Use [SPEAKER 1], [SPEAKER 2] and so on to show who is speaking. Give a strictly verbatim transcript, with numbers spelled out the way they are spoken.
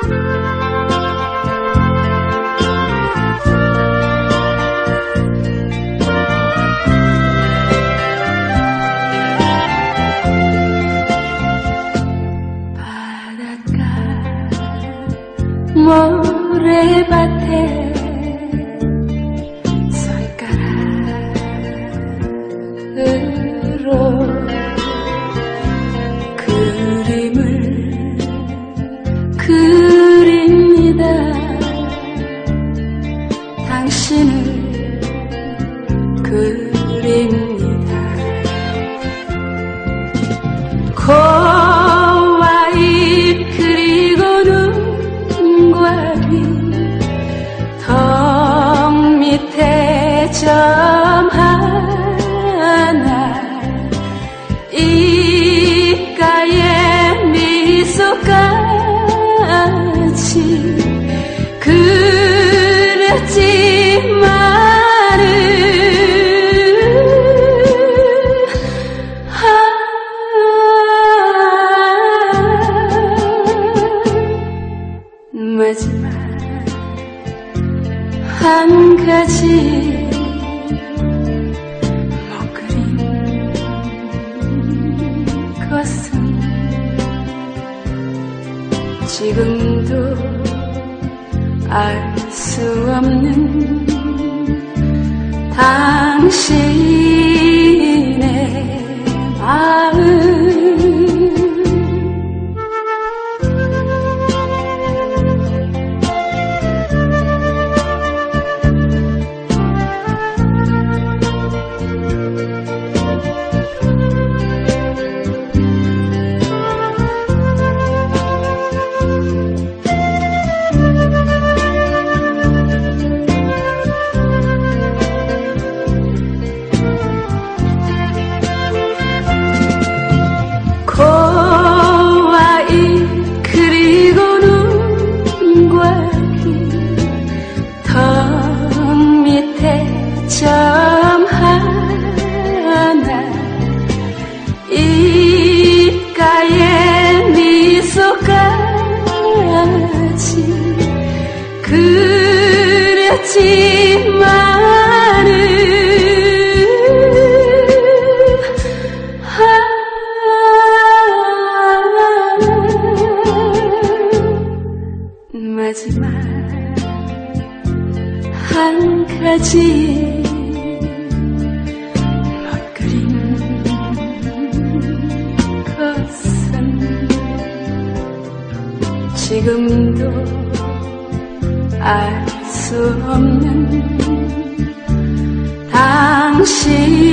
[SPEAKER 1] 모래밭에 손가락으로 그림을 그립니다. 당신을 그립니다. 코와 입 그리고 눈과 귀 턱 밑에 점 하나 입가에 미소까지 그렸지만은 아, 마지막 한 가지 못 그린 것은 지금도 알 수 없는 당신의 마음. 점 하나 입가에 미소까지 그렸지만은 아, 마지막 한 가지 지금도 알 수 없는 당신